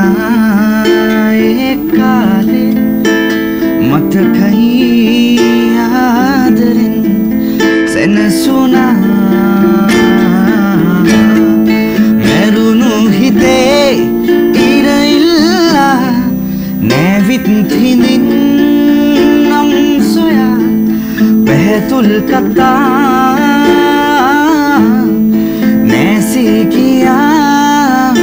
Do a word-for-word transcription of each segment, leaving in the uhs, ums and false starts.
ඒ කාලේ මතකයි ආදරෙන් සෙනසුනා මෙරුණු හිතේ ඉරඉල්ලා නැවිත් හිඳින් නම් සොයා පැහැතුල් කතා නැසී කියා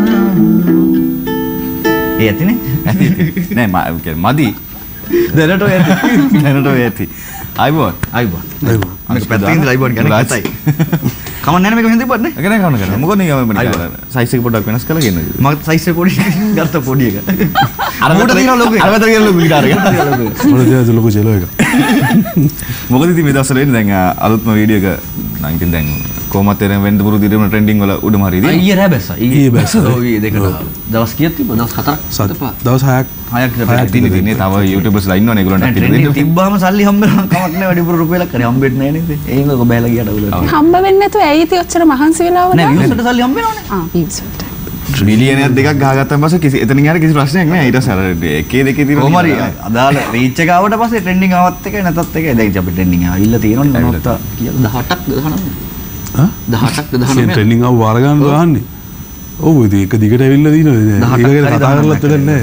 ඒ ඇතිනේ නෑ මදි දැනට ඔය ඇති දැනට ඔය ඇති අයිබෝන් අයිබෝන් අයිබෝන් අනිත් පැත්තකින් ඉඳලා අයිබෝන් කියන්නේ කතයි කමන්න නැහැ මේක මෙහෙන් තිබ්බත් නේ ඒක නෑ කවන්න කරන්නේ මොකද නේ මම සයිස් එක පොඩ්ඩක් වෙනස් කරලා ගෙන්නද මම සයිස් එක පොඩි ගත්ත පොඩි එක අර මට තියෙන ලොකු එක අර මට තියෙන ලොකු ගිටාර එක මොකද තියෙන ලොකු චෙලෝ එක මොකද ඉතින් මේ දවස්වල එන්නේ දැන් අලුත්ම වීඩියෝ එක නම් ඉතින් දැන් කොහොමද තේරෙන වෙන්න පුරුදු ඉතින් ට්‍රෙන්ඩින් වල උඩම හරි ඉතින් ඊයේ රෑ බැස්සා ඊයේ බැස්සා ඔව් ඊයේ දෙකට දවස් කීයක් තිබ්බ දවස් හතරක් දවස් හයක් හයක් විතර තියෙන ඉතින් තව YouTubers ලා ඉන්නවනේ ඒගොල්ලන්ට ට්‍රෙන්ඩින් තිබ්බාම සල්ලි හම්බ වෙනවා කමක් නැහැ වැඩිපුර රුපියලක් කරේ හම්බෙන්නේ නැහැ නේද ඒක ඔක බෑලා ගියට උලට හම්බ වෙන්නේ නැතුව ඇයි ඉතින් ඔච්චර මහන්සි වෙලා වුණා නෑ views වලට සල්ලි හම්බ වෙනවනේ ආ views වලට බිලියනයක් දෙකක් ගහගත්තාන් පස්සේ කිසි එතනින් යාර කිසි ප්‍රශ්නයක් නෑ ඊට පස්සේ අර එකේ දෙකේ තියෙන කොහොම හරි අදාළ රීච් එක ආවට පස්සේ ට්‍රෙන්ඩින් ආවත් එකයි නැතත් එකයි දැන් අපි ට්‍රෙන්ඩින් ආවිල්ලා තියෙනවනේ මොනවද කියලා දහඅටක් දහනවද හා දහඅටක් දහනවද ට්‍රෙන්ඩින් ආව වාර ගන්න ගහන්නේ ඔව් ඉතින් එක දිගට ඇවිල්ලා දිනනවා ඒක ගැන කතා කරලත් වැඩක් නෑ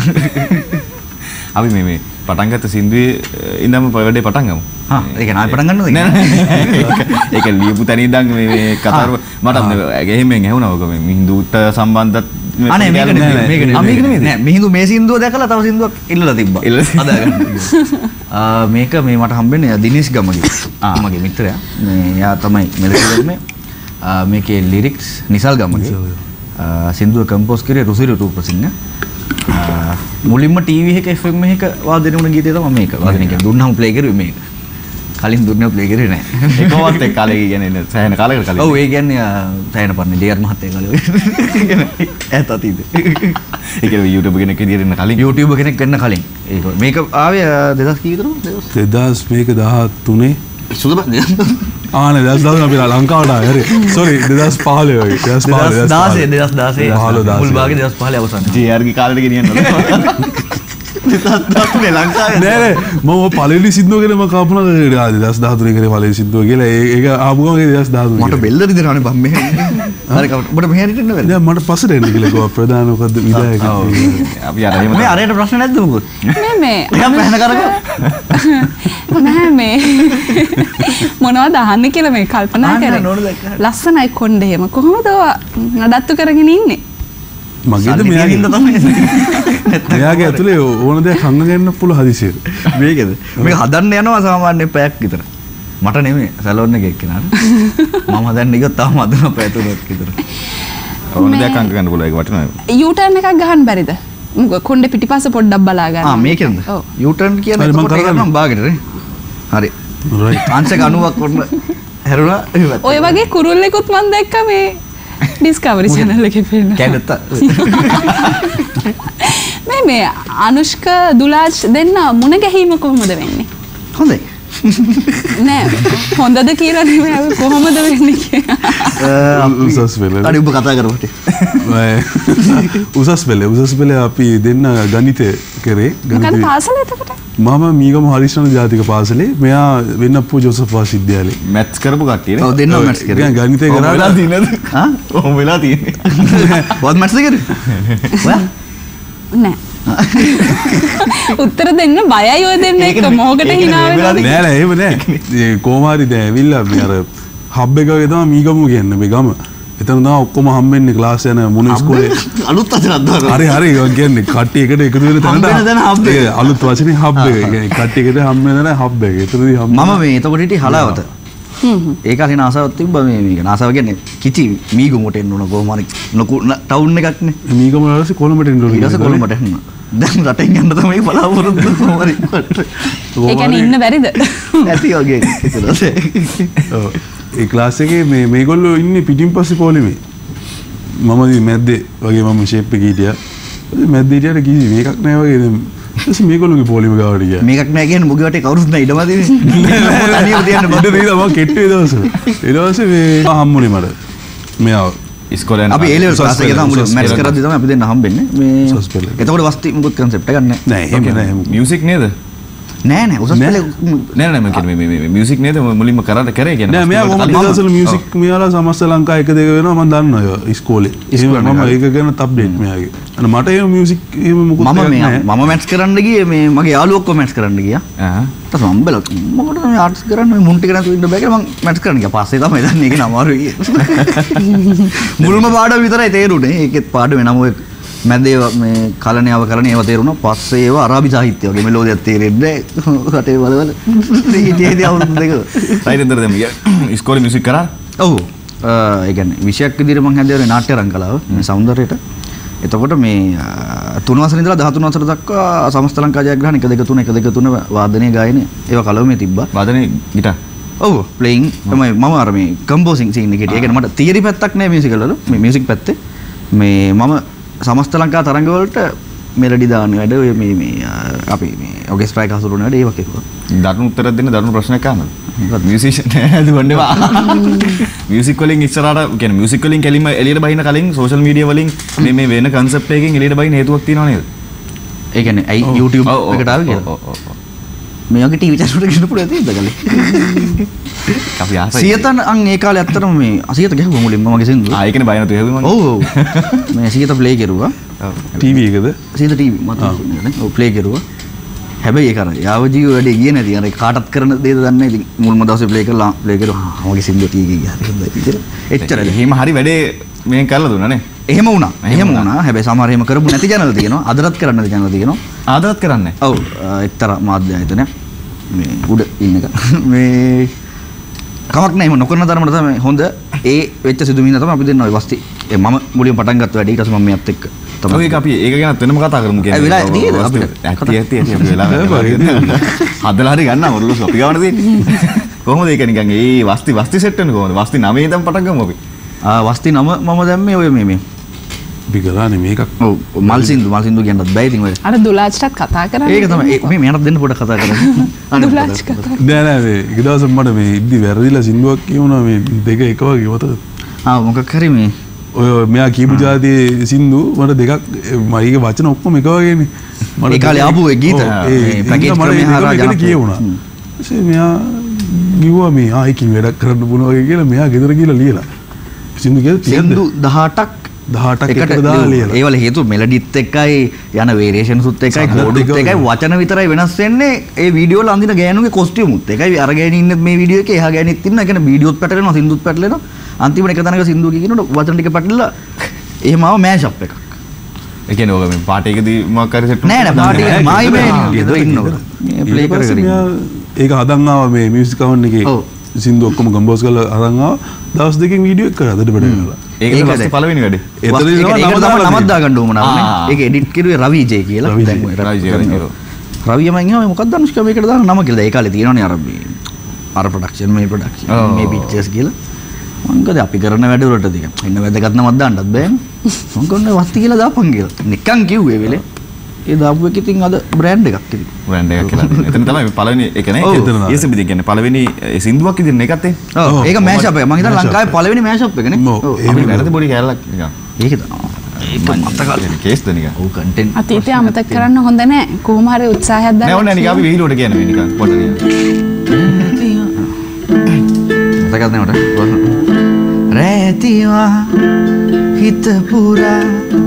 අපි මේ මේ පටන් ගත්ත සින්දුවේ ඉඳන්ම වැඩේ පටන් ගමු. හා ඒක නායි පටන් ගන්නවද? නෑ නෑ. ඒක ලියපු තැන ඉඳන් මේ මේ කතාව මට ගෙහිමෙන් ඇහුණා ඔක මේ මිහිඳුට සම්බන්ධත් අනේ මේක නෙමෙයි මේක නෙමෙයි. නෑ මිහිඳු මේ සින්දුව දැකලා තව සින්දුවක් ඉල්ලලා තිබ්බා. හදාගන්න. මේක මේ මට හම්බෙන්නේ දිනේෂ් ගමගේ. මගේ මිත්‍රයා. මේ යා තමයි මෙලෙසින්නේ. මේකේ ලිරික්ස් නිසල් ගමගේ. සින්දුව කම්පෝස් කරේ රුසිර රූපසිංහ. මුලින්ම ටීවී එක එෆ් එම් එක වාදනය වුණ ගීතය තමයි මේක. වාදනය කියන්නේ දුන්නාම ප්ලේ කරුවේ මේක. කලින් දුන්නා ප්ලේ කරේ නෑ. ඒකවත් එක්ක කාලේ කියන්නේ සෑහෙන කාලයකට කලින්. ඔව් ඒ කියන්නේ සෑහෙන පන්නේ ජේ ආර් මහත්තයා කාලේ. ඈත අතීත. ඒ කියන්නේ YouTube කෙනෙක් විදියට ඉන්න කලින් YouTube කෙනෙක් වෙන්න කලින්. ඒක මේක ආවේ දෙදහස් කී විතරද? දෙදහස් මේක දහතුනේ සුදුබ ආනේ දෙදහස් දහතුන අපි ලංකාවට ආවේ හරි. සෝරි දෙදහස් පහළොව වගේ. දෙදහස් පහළොව දෙදහස් දාසය මුල් භාගයේ දෙදහස් පහළොව අවසන්. ජේ ආර් ගේ කාලෙට ගෙනියන්න ඕනේ. දෙදහස් දහතුනේ ලංකාවේ නෑ නෑ මම පළවෙනි සින්දුව ගැන මම කල්පනා කරේ දෙදහස් දහතුනේ කරේ පළවෙනි සින්දුව කියලා ඒක ආපු ගමන් දෙදහස් දහතුනේ මට බෙල්ල රිදෙනවානේ බම් මෙහෙ හරි ඔබට මෙහෙ රිදෙන්න බැරිද දැන් මට පස්සට එන්න කියලා කිව්වා ප්‍රධාන මොකද්ද විදායක අපි අර එහෙම මේ අරයට ප්‍රශ්න නැද්ද මොකද මේ මේ නිකන් පැහැන කරකෝ නෑ මේ මොනවද අහන්නේ කියලා මේ කල්පනා කරේ ලස්සනයි කොණ්ඩේ එහෙම කොහොමද නඩත්තු කරගෙන ඉන්නේ මගේද මෙයාගේ තමයි මෙයාගේ ඇතුලේ ඕන දෙයක් හංග ගන්න පුළුවන් හදිසියෙට මේකද මේක හදන්න යනවා සාමාන්‍යයෙන් පැයක් විතර මට නෙමෙයි සැලොන් එකේ එක්කෙනාට මම හදන්න ගියොත් තාම හදන පැය තුනක් විතර ඕන දෙයක් හංග ගන්න පුළුවන් ඒක වටිනවා යූ ටර්න් එකක් ගහන්න බැරිද මොකද කොණ්ඩේ පිටිපස්ස පොඩ්ඩක් බලා ගන්න ආ මේකෙන්ද යූ ටර්න් කියන්නේ මම කරගන්නම් බාගෙට නේ හරි රයිට් අංශක අනූවක් ඔන්න හැරුණා ඔය වගේ කුරුල්ලෙකුත් මම දැක්කා මේ ඩිස්කවරි channel එකේ පේන කැඩත්ත මේ මේ අනුෂ්ක දුලාජ් දෙන්න මුණ ගැහිම කොහොමද වෙන්නේ හොඳයි නෑ හොඳද කියලා නෙමෙයි කොහොමද වෙන්නේ කියලා උසස් වෙලේ අර ඔබ කතා කරමුට උසස් වෙලේ උසස් වෙලේ අපි දෙන්න ගණිතය කරේ මොකද පාසල එතකොට මම මීගම හරිෂ්ණන් ජාතික පාසලේ මෙයා වෙන්නප්පු ජෝසප් වාසිවිද්‍යාලේ මැත්ස් කරපු කට්ටිය නේ ඔව් දෙන්නම මැත්ස් කරේ ගණිතය කරා වෙලා තියෙනද හා ඔහොම වෙලා තියෙන්නේ වත් මැත්ස් කරේ ඔයා නෑ උත්තර දෙන්න බයයි ඔය දෙන්න එක මොහොකට hina වෙනවා නෑ නෑ එහෙම නෑ කොහොම හරි දැන් ඇවිල්ලා මේ අර හබ් එක වගේ තමයි මීගම කියන්නේ මේ ගම එතන තමයි ඔක්කොම හම්බෙන්නේ ක්ලාස් යන මොන ඉස්කෝලේ අලුත් වචනක් දානවා හරි හරි ඔය කියන්නේ කට්ටිය එකට එකතු වෙන තැනට අලුත් වචනේ හබ් එක කියන්නේ කට්ටිය එකට හම්බ වෙන තැන හබ් එක එතනදී හම්බ මම මේ එතකොට හිටියේ හලාවත ඒ කාලේ නාසාවක් තිබ්බා මේ මේක නාසාව කියන්නේ කිචි මීගමුට එන්න ඕන කොහොම හරි ලොකු ටවුන් එකක් නේ මීගම වල පස්සේ කොළඹට එන්න ඕන ඊට පස්සේ කොළඹට එන්න දැන් රටෙන් යන්න තමයි බලාපොරොත්තු කොහොම හරි ඒ කියන්නේ ඉන්න බැරිද ඇති වගේ හිතලා ඔව් ඒ ක්ලාස් එකේ මේ මේගොල්ලෝ ඉන්නේ පිටින් පස්සේ පොලිමේ මම මැද්දේ වගේ මම ෂේප් එකේ හිටියා මැද්දේ හිටියට කිසි මේකක් නැහැ වගේ ඊට මේගොල්ලෝගේ පොලිම ගාවට ගියා මේකක් නැහැ කියන්නේ මුගේ වටේ කවුරුත් නැහැ ඉඩමදිනේ තනියම තියන්න බඩ දීලා මම කෙට්ටුවේ දවස ඊට පස්සේ මේ හම්බුනේ මට මෙයා ඉස්කෝලේ අපි ඒ ලෙවල් ක්ලාස් එකේ තමයි මැත්ස් කරද්දි තමයි අපි දෙන්න හම්බෙන්නේ මේ උසස් පෙළ. එතකොට වස්ති මොකද concept එකක් නැහැ නෑ එහෙම නෑ එහෙම. මියුසික් නේද? නෑ නෑ උසස් පෙළ නෑ නෑ මම කියන්නේ මේ මේ මියුසික් නේද මුලින්ම කරන්න කරේ කියන්නේ. නෑ මෙයා කොහොමද ඉතින් මියුසික් මෙයාලා සමස්ත ලංකා එක දෙක වෙනවා මම දන්නවා ඒවා ඉස්කෝලේ. එහෙම මම ඒක ගැන අප්ඩේට් මෙයාගේ. අන්න මට එහෙම මියුසික් එහෙම මොකුත් මම මේ නෑ. මම මැත්ස් කරන්න ගියේ මේ මගේ යාළුවෝ ඔක්කොම මැත්ස් කරන්න ගියා. ආ ඊට පස්සේ මම බැලුවා මොකටද මේ ආර්ට්ස් කරන්න මේ මුන් ටික නැතුව ඉන්න බෑ කියලා මම මැත්ස් කරන්න ගියා. පස්සේ තමයි දන්නේ ඒක නමාරුයි. මුල්ම පාඩම විතරයි තේරුනේ. ඒකෙත් පාඩම නම ඔය මැදේ මේ කලණයව කරන ඒවා තේරුණා. පස්සේ ඒවා අරාබි සාහිත්‍ය වගේ මෙලෝදියක් තේරෙන්නේ නැහැ. රටේ වලවල ඉතින් අවුරුදු දෙක. සයිඩෙන්දර දෙමු. ඉස්කෝලේ මියුසික් කරා? ඔව්. ඒ කියන්නේ විෂයක් විදිහට මම හැදෑරුවේ නාට්‍ය රංගලාව මේ සෞන්දර්යයට. එතකොට මේ තුන වසරේ ඉඳලා දහතුන් වසර දක්වා සමස්ත ලංකා ජයග්‍රහණ එක දෙක තුන එක දෙක තුන වාදනයේ ගායනය ඒවා කලවමේ තිබ්බා. වාදනයේ ගිටාර්. ඔව් ප්ලේයිං තමයි මම අර මේ කම්පෝසින් සීන් එකේ හිටියේ. ඒ කියන්නේ මට තියරි පැත්තක් නෑ මියුසිකල් වල. මේ මියුසික් පැත්තේ මේ මම සමස්ත ලංකා තරංග වලට මෙලඩි දාන වැඩ ඔය මේ මේ අපි මේ ඔකෙස්ට්‍රා එක හසුරුවන වැඩ ඒවා කෙරුවා. දරුණු උත්තර දෙන්න දරුණු ප්‍රශ්නයක් අහන්න. මොකද මියුසිෂියන් නෑ දුවන්නේවා. මියුසික් වලින් ඉස්සරහට කියන්නේ මියුසික් වලින් කැලිම එළියට බහින කලින් සෝෂල් මීඩියා වලින් මේ මේ වෙන concept එකකින් එළියට බහින හේතුවක් තියෙනව නේද? ඒ කියන්නේ අයි YouTube එකට ආවේ කියලා. ඔව් ඔව් ඔව්. මේ වගේ ටීවී channel එකකට ගිහලා පුළුවන් තියෙද්ද ගලේ. අපි ආසයි. සියතන් අන් ඒ කාලේ ඇත්තටම මේ අසියත ගැහුවා මුලින්ම මගේ සින්දුව. ආ ඒකනේ බය නැතුව හැදුවා මම. ඔව් ඔව්. මේ සියත ප්ලේ කරුවා. ටීවී එකද? සියත ටීවී මත නේ. ඔව් ප්ලේ කරුවා. හැබැයි ඒක අර යාව ජීව වැඩේ ගියේ නැති. අර කාටත් කරන දේද දන්නේ නැහැ. ඉතින් මුල්ම දවසේ ප්ලේ කරලා ප්ලේ කරුවා. මගේ සින්දුව ටීවී ගියා. හරිද? එච්චරයි. එහෙම හරි වැඩේ මේක කරලා දුන්නා නේ. එහෙම වුණා. එහෙම වුණා. හැබැයි සමහර එහෙම කරපු නැති channel තියෙනවා. අදටත් කරන්න නැති channel තියෙනවා. ආදරත් කරන්නේ. ඔව් එක්තරා මාධ්‍ය ආයතනයක්. මේ උඩ ඉන්න එක. මේ කමක් නැහැ එහෙම නොකරන තරමට තමයි හොඳ ඒ වෙච්ච සිදුවීම තමයි අපි දෙන්න ඔය වස්ති. ඒ මම මුලින්ම පටන් ගත්ත වැඩේ ඊට පස්සේ මම මෙයත් එක්ක තමයි. ඔය ඒක අපි ඒක ගැන වෙනම කතා කරමු කියන්නේ. ඒ වෙලාව තියෙද අපිට? ඇත්ති ඇත්ති ඇත්ති අපි වෙලාව හදලා හරි ගන්න මොරලොස් අපි ගාවන දෙන්නේ. කොහොමද ඒක නිකන් ඒ වස්ති වස්ති සෙට් වෙන්නේ කොහොමද? වස්ති නවයේ ඉඳන් පටන් ගමු අපි. ආ වස්ති නම මම දැම්මේ ඔය මේ මේ. අපි කරානේ මේකක්. ඔව් මල් සින්දු මල් සින්දු කියන්නත් බෑ ඉතින් ඔය. අර දුලාජ්ටත් කතා කරන්නේ. ඒක තමයි මේ මෙයාට දෙන්න පොඩක් කතා කරන්නේ. දුලාජ් කතා. නෑ නෑ මේ එක දවසක් මට මේ ඉද්දි වැරදිලා සින්දුවක් කියවුණා මේ දෙක එක වගේ වතද. ආ මොකක් හරි මේ ඔය මෙයා කියපු જાතියේ සින්දු මට දෙකක් මයිගේ වචන ඔක්කොම එක වගේනේ. මට ඒ කාලේ ආපු ඒ ගීත ඒ පැකේජ් ක්‍රමේ හරහා යන කියවුණා. ඊපස්සේ මෙයා කිව්වා මේ ආ එකකින් වැඩක් කරන්න පුළුවන් වගේ කියලා මෙයා ගෙදර ගිහලා ලියලා. සින්දු කියලා සින්දු දහඅටක් දහඅටක් එකට දාලා ලියලා. ඒවල හේතුව මෙලඩිත් එකයි යන වේරියේෂන්ස් උත් එකයි කෝඩුත් එකයි වචන විතරයි වෙනස් වෙන්නේ. ඒ වීඩියෝ වල අඳින ගෑනුගේ කොස්ටියුම් උත් එකයි. අර ගෑණි ඉන්නේ මේ වීඩියෝ එකේ එහා ගෑණිත් ඉන්නවා. ඒ කියන්නේ වීඩියෝත් පැටලෙනවා සින්දුත් පැටලෙනවා. අන්තිමට එක තැනක සින්දුව කියනකොට වචන ටික පැටලලා එහෙම ආව මෑෂ් අප් එකක්. ඒ කියන්නේ ඔය මේ පාටි එකදී මොකක් හරි සෙට් නෑ නෑ පාටි එක මායි මේ ගෙදර ඉන්නකොට. මේ ප්ලේ කරගෙන ඒක හදන් ආවා මේ මියුසික් කවුන්ට් එකේ. ඔව්. සින්දු ඔක්කොම කම්පෝස් කරලා හදන් ආවා. දවස් දෙකකින් වීඩියෝ එක කරා අදට බඩ වෙනවා. ඒක තමයි පළවෙනි වැඩේ. එතන ඒක නම තමයි නමක් දාගන්න ඕන ආ. නම. ඒක එඩිට් කරුවේ රවි ජේ කියලා. රවි දැන් ඔය රවි ජේ කරනවා. රවි යමන් ගියාම මොකක්ද අනුෂ්කා මේකට දාන නම කියලා. ඒ කාලේ තියෙනවනේ අර මේ අර ප්‍රොඩක්ෂන් මේ ප්‍රොඩක්ෂන් ඔව්. මේ පික්චර්ස් කියලා. මං ගද අපි කරන වැඩ වලට ටික ඉන්න වැදගත් නමක් දාන්නත් බෑනේ. මං කොන්නේ වස්ති කියලා දාපන් කියලා. නිකන් කිව්වේ වෙලේ. ඒ දාපු එක ඉතින් අද බ්‍රෑන්ඩ් එකක් ඉතින්. බ්‍රෑන්ඩ් එකක් කියලා. එතන තමයි පළවෙනි එක නේ. ඔව්. එතන ඊයසබ් ඉතින් කියන්නේ පළවෙනි ඒ සින්දුවක් ඉදින් එකත් ඒ. ඔව් ඔව්. ඒක මෑෂ් අප් එක. මං හිතන්නේ මෑෂ් ලංකාවේ පළවෙනි මෑෂ් අප් එක නේ. ඔව්. ඔව්. අපි වැරදි පොඩි කැලලක් නිකන්. ඒක තමයි. ඒක මතකයි. කේස්ද නිකන්. ඔව් කන්ටෙන්ට්. අතීතය අමතක කරන්න හොඳ නෑ. කොහොම හරි උත්සාහයක් නෑ දාන්න. ඕනේ නිකන් අපි විහිළුවට කියන්නේ මේ නිකන් පොඩ්ඩක් නිකන්. මතකද නේද? රැතිවා හිත පුරා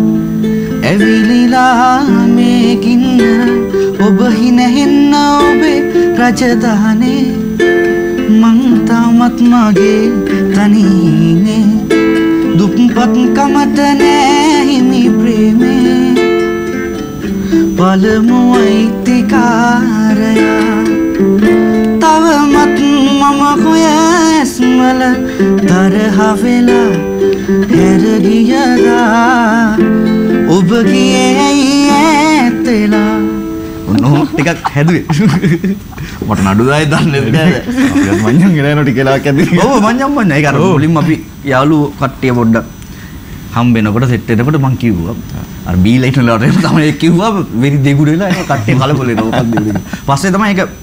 ඇවිලිලා මේකින්න ඔබ හිනහෙන්න ඔබේ රජධානේ මං තාමත් මගේ තනිනේ දුප්පත් කමට නෑ හිමි ප්‍රේමේ පළමු අයිතිකාරයා තවමත් මම කොයස්මල තරහ වෙලා හැරගියදා ඔබ ගියේ ඇත්තලා ඔන්න ටිකක් හැදුවේ මට නඩු දායි දන්නේ නැහැ අපිත් මඤ්ඤම් ගෙනන ටික වෙලාවක් ඇද්දි ඔව් මඤ්ඤම් මඤ්ඤම් ඒක අර මුලින්ම අපි යාළුවෝ කට්ටිය පොඩ්ඩක් හම්බෙනකොට සෙට් වෙනකොට මං කිව්වා අර බී ලයිට් වලට තමයි කිව්වා වෙරි දෙගුඩ වෙලා ඒක කට්ටිය කලබල වෙනවා මොකක්ද පස්සේ තමයි ඒක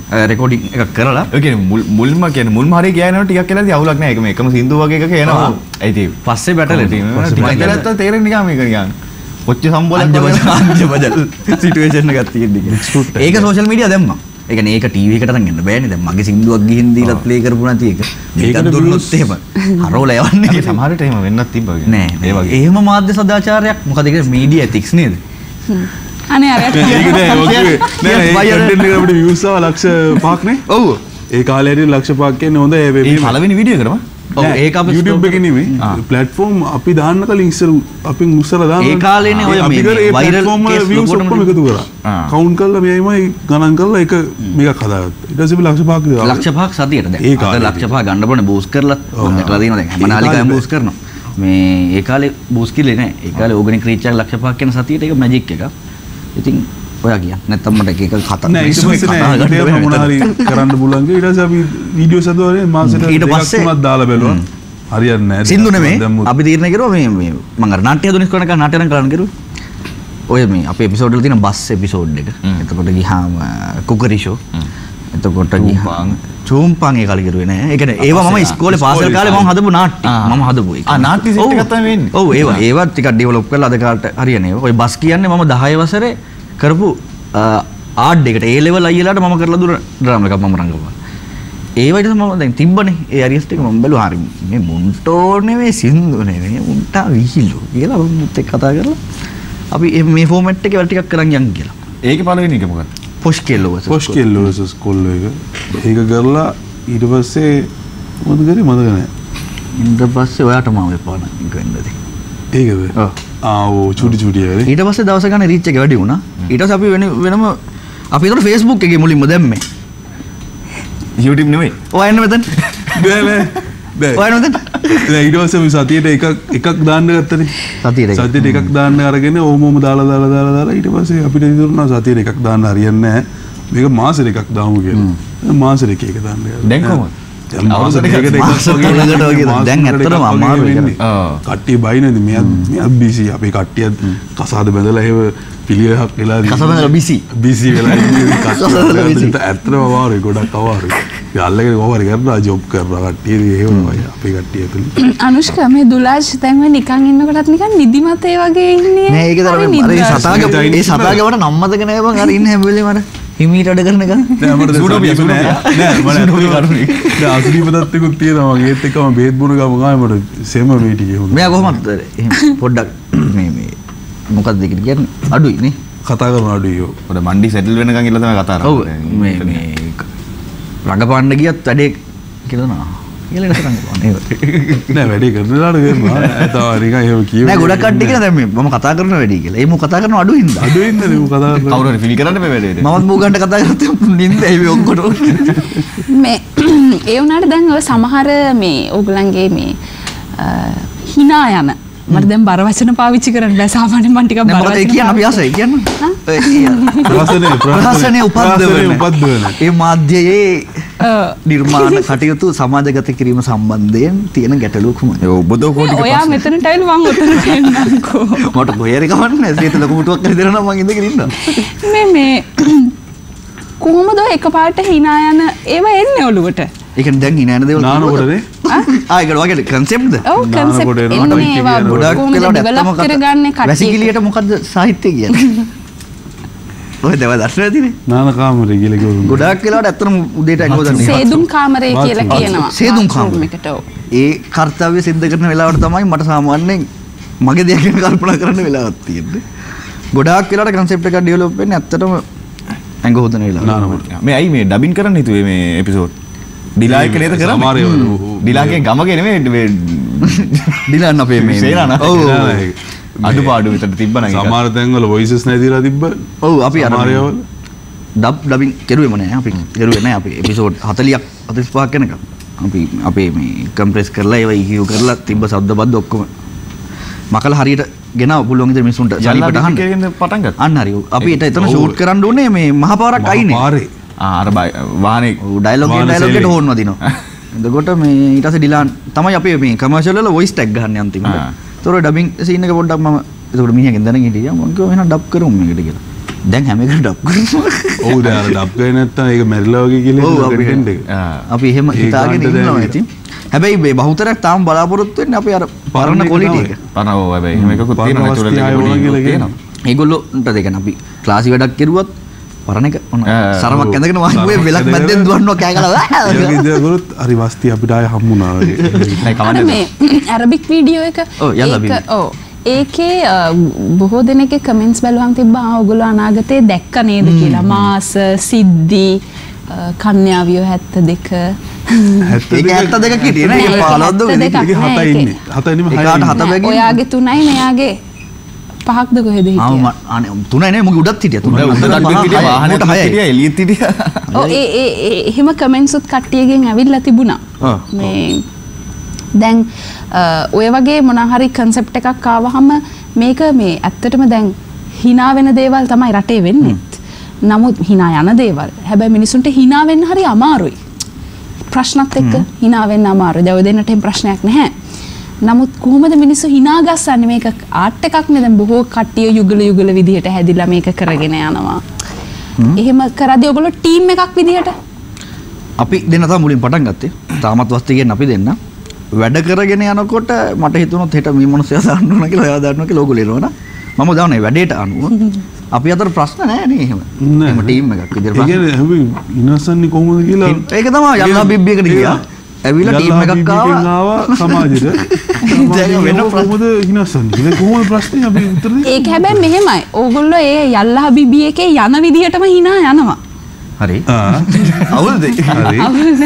රෙකෝඩින් එකක් කරලා ඒ කියන්නේ මුල් මුල්ම කියන්නේ මුල්ම හරිය කියනකොට ටිකක් කියලාදී අවුලක් නැහැ. ඒක මේ එකම සින්දු වගේ එකක එනවා. ඒ ඉතින් පස්සේ බැටල් එක ටිකක් කියලා තේරෙන්නේ නිකන් මේක නිකන් ඔච්ච සම්බෝලක් අංජ බදල් සිටුේෂන් එකක් තියෙන්නේ. ඒක සෝෂල් මීඩියා දැම්මා. ඒ කියන්නේ ඒක ටීවී එකට අරන් යන්න බෑනේ. දැන් මගේ සින්දුවක් ගිහින් දීලා ප්ලේ කරපු නැති එක. මේක දුන්නොත් එහෙම හරවල යවන්නේ. සමහර විට එහෙම වෙන්නත් තිබ්බා. නෑ ඒ වගේ. එහෙම මාධ්‍ය සදාචාරයක් මොකද ඒක මීඩියා එතික්ස් නේද? අනේ අර ඒක නෑ ඔකේ නෑ ඒ කන්ටෙන්ට් එක අපිට views ආව ලක්ෂ පහක් නේ. ඔව්. ඒ කාලේදී ලක්ෂ පහක් කියන්නේ හොඳ ඒ මේ පළවෙනි වීඩියෝ එකටම ඔව් ඒක අපි YouTube එකේ නෙමෙයි platform අපි දාන්න කලින් ඉස්සර අපි උස්සලා දාන්න ඒ කාලේනේ ඔය මේ viral views ඔක්කොම එකතු කරා count කරලා මෙයමයි ගණන් කරලා එක මේකක් හදාගත්තා ඊට පස්සේ ලක්ෂ පහක් දාලා ලක්ෂ පහක් සතියට දැන් අද ලක්ෂ පහ ගන්න බෝනේ බූස් කරලා මෙතලා දිනවා දැන් හැම නාලිකාවෙම බූස් කරනවා මේ ඒ කාලේ බූස් කිල්ලේ නෑ ඒ කාලේ ඕගනික් රීච් එක ලක්ෂ පහක් කියන සතියට ඒක මැජික් එකක් ඉතින් ඔයා කියන්න නැත්තම් මට එක එක කතා නෑ ඊට පස්සේ නෑ මොනවා හරි කරන්න පුළුවන් ඊට පස්සේ අපි වීඩියෝස් හදුවා මාසෙට දෙකක් තුනක් දාලා බැලුවා හරියන්නේ නෑ සින්දු නෙමෙයි අපි තීරණය කරුවා මේ මේ මම අර නාට්‍ය හදුනිස් කරන එක නාට්‍ය නම් කරන්න කරුවා ඔය මේ අපේ එපිසෝඩ් වල තියෙන බස් එපිසෝඩ් එක එතකොට ගියාම කුකරි ෂෝ එතකොට ගියාම චූම්පන් ඒ කාලේ කරුවේ නෑ ඒ කියන්නේ ඒවා මම ඉස්කෝලේ පාසල් කාලේ මම හදපු නාට්‍ය මම හදපු ඒක ආ නාට්‍ය සෙට් එකක් තමයි වෙන්නේ ඔව් ඒවා ඒවා ටිකක් ඩෙවලොප් කරලා අද කාලට හරියන්නේ ඔය බස් කියන්නේ මම දහය වසරේ කරපු ආඩ් එකට ඒ ලෙවල් අයියලාට මම කරලා දුන්න ඩ්‍රාම එකක් මම රංගපුවා. ඒ වයිට මම දැන් තිබ්බනේ ඒ අරියස්ට් එක මම බැලුවා හරි මේ මුන්ටෝ නෙවෙයි සින්දු නෙවෙයි මුන්ටා විහිළු කියලා මම මුත් එක්ක කතා කරලා අපි මේ ෆෝමැට් එකේ වල ටිකක් කරන් යන් කියලා. ඒකේ පළවෙනි එක මොකක්ද? පොෂ් කෙල්ලෝ වස. පොෂ් කෙල්ලෝ වස කොල්ලෝ එක. ඒක කරලා ඊට පස්සේ මොකද කරේ මතක නැහැ. ඊට පස්සේ ඔයාට මම එපාන එක වෙන්නද? ඒකද? ඔව්. ආ ඕ චුටි චුටි ආවේ. ඊට පස්සේ දවස ගන්න රීච් එක වැඩි වුණා. ඊට පස්සේ අපි වෙන වෙනම අපි ඒතර Facebook එකේ මුලින්ම දැම්මේ. YouTube නෙමෙයි. ඔය එන්න මෙතන. බෑ බෑ. බෑ. ඔය එන්න මෙතන. දැන් ඊට පස්සේ අපි සතියේට එකක් එකක් දාන්න ගත්තනේ. සතියේට එකක්. සතියේට එකක් දාන්න අරගෙන ඕම ඕම දාලා දාලා දාලා දාලා ඊට පස්සේ අපිට ඉතුරුනා සතියේට එකක් දාන්න හරියන්නේ නැහැ. මේක මාසෙට එකක් දාමු කියලා. මාසෙට එක එක දාන්න. දැන් කොහොමද? අවුරුද්දකට එකකට එකක් වගේ දැන් ඇත්තටම අමාරු වෙන්නේ. කට්ටිය බයිනේද මෙයත් මෙයත් බීසි අපේ කට්ටියත් කසාද බැඳලා එහෙම පිළිවෙලක් වෙලා කසාද බැඳලා බීසි බීසි වෙලා ඉන්නේ කට්ටිය ඇත්තටම අමාරුයි ගොඩක් අමාරුයි. ඒ අල්ලගෙන කොහොමද කරලා ජොබ් කරලා කට්ටිය එහෙමයි අපේ කට්ටිය ඇතුළේ. අනුෂ්කා මේ දුලාජ් දැන් මේ නිකන් ඉන්නකොටත් නිකන් නිදිමත ඒ වගේ ඉන්නේ. නෑ ඒක තමයි අර සතාගේ ඒ සතාගේ වට නම් මතක නෑ බං අර ඉන්න හැම වෙලේම අර හිමීට අඩ කරන එක නෑ මට සූඩෝපියා නෑ නෑ මට සූඩෝපියා කරුණේ දැන් අසුදීප තත්ත්වෙකුත් තියෙනවා මගේ ඒත් එක්කම බේත් බොන ගම ගාම මට සෙම මේ ටිකේ හොඳ මෙයා කොහොමද එහෙම පොඩ්ඩක් මේ මේ මොකක්ද ඒකට කියන්නේ අඩුයි නේ කතා කරන අඩුයි යෝ පොඩ මණ්ඩි සෙටල් වෙනකන් ඉල්ල තමයි කතා කරන්නේ ඔව් මේ මේ රඟපාන්න ගියත් වැඩේ කියලා නා කියලා නේද රඟපාන්නේ නෑ වැඩේ කරනලාට කරනවා තව නිකන් එහෙම කියව නෑ ගොඩක් කට්ටිය කියන දැන් මේ මම කතා කරන වැඩේ කියලා ඒ මම කතා කරන අඩුයි හින්දා අඩුයි හින්දා නේ මම කතා කරන්නේ කවුරු හරි ෆීල් කරන්න මේ වැඩේට මමත් මූ ගන්න කතා කරත් නින්ද ඒ මේ ඔක්කොට මේ ඒ වුණාට දැන් ඔය සමහර මේ ඕගලන්ගේ මේ හිනා යන මට දැන් බර වචන පාවිච්චි කරන්න බෑ සාමාන්‍යයෙන් මම ටිකක් බර වචන කියන්න අපි ආසයි කියන්න ඔය ප්‍රහසනේ ප්‍රහසනේ උපද්දවන උපද්දවන ඒ මාධ්‍යයේ නිර්මාණ කටයුතු සමාජගත කිරීම සම්බන්ධයෙන් තියෙන ගැටලුව කොහොමද? ඒ ඔබදෝ කෝටි ඔයා මෙතනට ඇවිල්ලා මං උතන දෙන්නම්කෝ. මට කොහේරි කවන්නේ නැහැ. සීත ලොකු මුටුවක් කරලා දෙනවා නම් මං ඉඳගෙන ඉන්නවා. මේ මේ කොහොමද ඔය එකපාරට hina යන ඒවා එන්නේ ඔළුවට? ඒ කියන්නේ දැන් hina යන දේවල් නානකොටනේ ආ ඒක වගේ කන්සෙප්ට්ද? ඔව් කන්සෙප්ට් එන්නේ ඒවා ගොඩක් කොහොමද ඩෙවලොප් කරගන්නේ කට්ටිය. වැසිකිළියට මොකද්ද සාහිත්‍ය කියන්නේ? ඔය දේව දර්ශන ඇතිනේ. නාන කාමරේ කියලා කිව්වොත්. ගොඩක් වෙලාවට ඇත්තටම උදේට ඇඟවදන්නේ. සේදුම් කාමරේ කියලා කියනවා. සේදුම් කාමරේ. එකට ඔව්. ඒ කාර්යය සිද්ධ කරන වෙලාවට තමයි මට සාමාන්‍යයෙන් මගේ දෙයක් ගැන කල්පනා කරන්න වෙලාවක් තියෙන්නේ. ගොඩාක් වෙලාවට කන්සෙප්ට් එකක් ඩෙවලොප් වෙන්නේ ඇත්තටම ඇඟ හොදන වෙලාවට. මේ ඇයි මේ ඩබින් කරන්න හිතුවේ මේ එපිසෝඩ්? ඩිලා එක නේද කරන්නේ? සමහරව ඩිලාගේ ගමගේ නෙමෙයි මේ ඩිලාන් අපේ මේ සේනාන. ඔව් අඩුපාඩු විතර තිබ්බ නම් සමහර තැන්වල වොයිසස් නැතිලා තිබ්බ. ඔව් අපි අර සමහරවල ඩබ් ඩබින් කරුවේම නෑ අපි කරුවේ නෑ අපි එපිසෝඩ් හතලියක් හතලිස් පහක් වෙනකම් අපි අපේ මේ කම්ප්‍රෙස් කරලා ඒවා ඉහිව් කරලා තිබ්බ ශබ්ද බද්ද ඔක්කොම මකලා හරියට ගෙනාව පුළුවන් ඉතින් මිනිසුන්ට සනීපට අහන්න කියන පටන් ගත්තා. අන්න හරි. අපි ඊට එතන ෂූට් කරන්න ඕනේ මේ මහපාරක් අයිනේ. පාරේ. ආ අර වාහනේ ඩයලොග් එක ඩයලොග් එකට හෝන් වදිනවා. එතකොට මේ ඊට පස්සේ ඩිලාන් තමයි අපේ මේ කමර්ෂල් වල වොයිස් ටැග් ගන්න අන්තිමට. ඒතකොට ඩබින් සීන් එක පොඩ්ඩක් මම ඒතකොට මිනිහගෙන් දැනගෙන හිටියා මම කිව්වා එහෙනම් ඩබ් කරමු මේකට කියලා. දැන් හැම එකම ඩබ් කරනවා. ඔව් දැන් අර ඩබ් කරේ නැත්තම් ඒක මැරිලා වගේ කියලා ඔව්, අපි- කන්ටෙන්ට් එක. අපි එහෙම ඒ හිතාගෙන ගානට ඉන්නවා දැන් ඉතින්. හැබැයි මේ බහුතරයක් තාම බලාපොරොත්තු වෙන්නේ අපි අර පරණ එක ක්වොලිටි තමයි. එක. පරණ ඕ හැබැයි එහෙම එකකුත් පරණ තියෙනවා වස්ති natural ආයෙ ඕන කියලා තියෙනවා. ඒගොල්ලොන්ට දෙකන අපි ක්ලාසි වැඩක් කෙරුවත් පරණ එක ඔන්න ආ, සරමක් ඔව්. ඇඳගෙන වාහනේ සරමක් වෙලක් ඇඳගෙන මැද්දෙන් දුවනවා කෑ ගහලා. ඒක ඉතින් හරි වස්ති අපිට ආයෙ හම්බුණා වගේ. නෑ අර කවන්නේ මේ ඇරබික් වීඩියෝ එක ඔව්, යල්ලා ඒක- වීඩියෝ. ඔව් ඒකේ අ, බොහෝ දෙනෙක්ගේ කමෙන්ට්ස් බැලුවම තිබ්බා "ආ, ඔයගොල්ලෝ අනාගතේ දැක්ක නේද කියලා මාස සිද්ධි අ, කන්‍යාවියෝ හැත්තෑ දෙක ඒක හැත්තෑ දෙකක් හිටියේ නේ. නෑ, ඒක ඒක පහළොවද හැත්තෑ දෙකක්. ඒකේ නෑ, හතයි ඒකේ. ඉන්නේ. හතයින්ම හයයි එකාට ඉන්නේ. හත බැගින්. ඔයාගේ තුනයි මෙයාගේ පහක්ද කොහෙද ආ හිටියේ මම අනේ තුනයි නේ මගේ උඩත් හිටියා. තුනයි උඩ අතර උඩ හිටියා පහ, වාහනේ හයයි. හිටියා එළියෙත් හිටියා. ඔව් ඒ ඒ ඒ එහෙම කමෙන්ට්ස් උත් කට්ටියගෙන් ඇවිල්ලා තිබුණා. ආ. මේ දැන් අ, ඔය වගේ මොනවා හරි කන්සෙප්ට් එකක් ආවහම මේක මේ ඇත්තටම දැන් hina වෙන දේවල් තමයි රටේ වෙන්නේ. නමුත් hina යන දේවල්. හැබැයි මිනිසුන්ට hina වෙන්න හරි අමාරුයි. ප්‍රශ්නත් එක්ක hina වෙන්න අමාරුයි. දැන් ඔය දෙන්නට එහෙම ප්‍රශ්නයක් නැහැ. නමුත් කොහොමද මිනිස්සු hina ගස්සන්නේ මේක ආර්ට් එකක් නේ. දැන් බොහෝ කට්ටිය යුගල යුගල විදිහට හැදිලා මේක කරගෙන යනවා. එහෙම කරද්දී ඔයගොල්ලෝ ටීම් එකක් විදිහට අපි දෙන්න තමයි මුලින් පටන් ගත්තේ. තාමත් වස්ති කියන අපි දෙන්න. වැඩ කරගෙන යනකොට මට හිතුණොත් හෙට මේ මොනසයා දාන්න ඕන කියලා එයා දාන්න කියලා ඕගොල්ලෝ එනවනම් මම දාන්නේ වැඩේට අනුව. අපි අතර ප්‍රශ්න නැහැ නේ එහෙම. නෑ. එහෙම ටීම් එකක් විදිහට ඒ ප්‍රශ්න. කියන්නේ හැබැයි ඉනසන්නේ කොහොමද කියලා ඒක තමයි යල්ලා බිබ්බි එකට ගියා. ඇවිල්ලා ටීම් එකක් ආවා. ආවා සමාජෙට. දැන් වෙන වෙන කොහොමද ඉනසන්නේ? ඒක කොහොමද ප්‍රශ්නේ අපි උත්තර දෙන්නේ? ඒක හැබැයි මෙහෙමයි. ඕගොල්ලෝ ඒ යල්ලා බිබි එකේ යන විදිහටම hina යනවා. හරි. ආ අවුල්ද? හරි.